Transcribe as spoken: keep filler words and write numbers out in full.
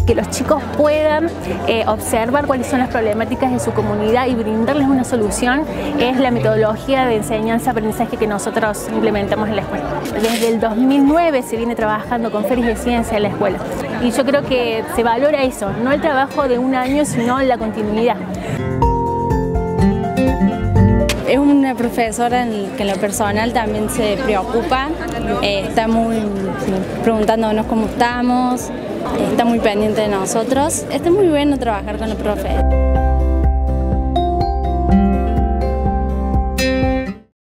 que los chicos puedan eh, observar cuáles son las problemáticas de su comunidad y brindarles una solución es la metodología de enseñanza-aprendizaje que nosotros implementamos en la escuela. Desde el dos mil nueve se viene trabajando con ferias de ciencia en la escuela y yo creo que se valora eso, no el trabajo de un año, sino la continuidad. Es una profesora en que en lo personal también se preocupa, eh, está muy preguntándonos cómo estamos, está muy pendiente de nosotros. Está muy bueno trabajar con los profes.